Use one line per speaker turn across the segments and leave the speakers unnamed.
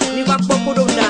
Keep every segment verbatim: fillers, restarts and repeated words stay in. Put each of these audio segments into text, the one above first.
mi wa poco dona.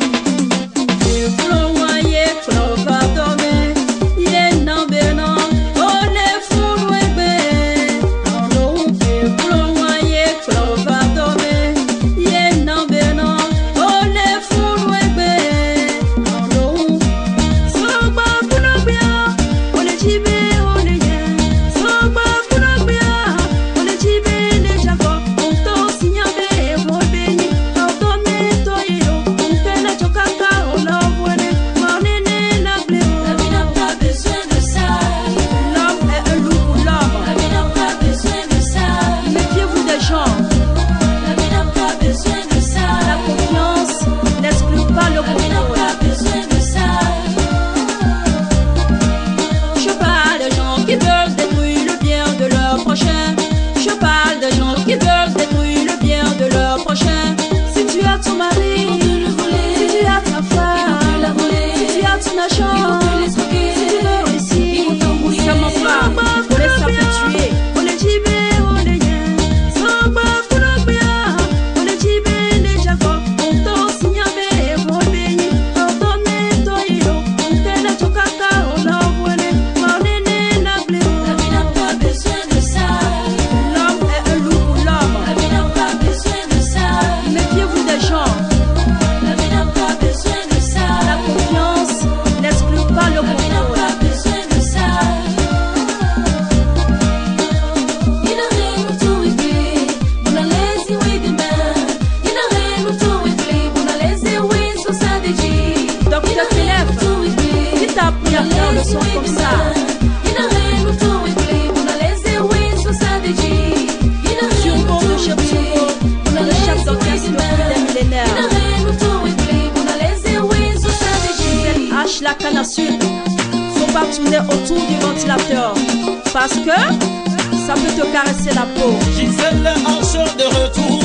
La canne à sucre, faut pas tourner autour du ventilateur parce que ça peut te caresser la peau.
Gisèle Archer de retour,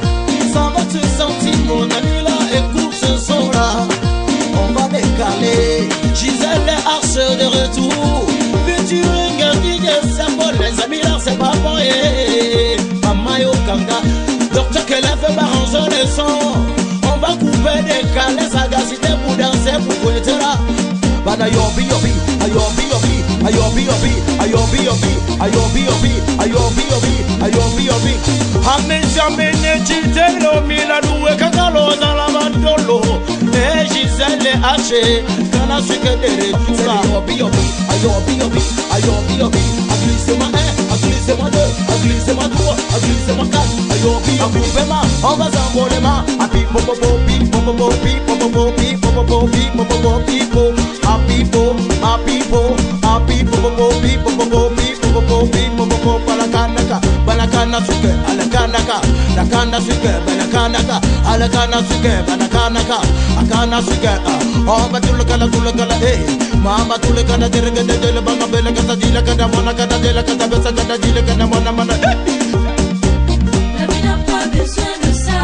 ça va te sentir mon ami là, écoute ce son là, on va décaler. Gisèle Archer de retour, featuring un D J Symbole, les amis là c'est pas bon eh. Maman Yokanga, docteur Kelef barange le son. On va couper des calais, sagacité pour danser, pour couetter là. Bana yobi yobi, ayobi yobi, ayobi yobi, ayobi yobi, ayobi yobi, ayobi yobi, ayobi yobi. Amen jamais ne chitelo miladou e kakalo dans la mandolo. Eh Gisèle Haché, kana sukedere tura. Ayobi yobi, ayobi yobi, ayobi yobi. Glissez-moi un, glissez-moi deux, glissez-moi trois, glissez-moi quatre. Ayobi yobi, bema, on va s'envoler ma. Api popo popi, popo popi, popo popi, popo popi, popo popi, popo. Happy po, happy po, happy po po po pi po po po pi po po po pi po po po balakanaka, balakana suke, alakanaka, lakana suke, balakanaka, alakana suke, balakanaka, akana suke. Oh batul kala tul kala eh, mama tul kala derga de de banga bela kata dila kata mona kata dela kata besa kata dila kata mona mona.
La vie n'a pas besoin de ça.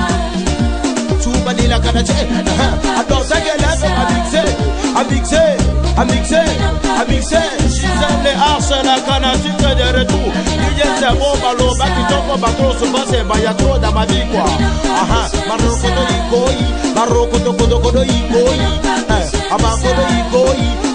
Tu balila kata che, attends ça qu'elle a mixé, a mixé. A mixer, a mixer, Gisèle Archer la canne à sucre de retour. D J Symbole balo, baki toko bakro se passe, bah y'a trop dans ma vie quoi. Aha, maroko do ikoi, maroko do kodo kodo ikoi, eh, abako do ikoi.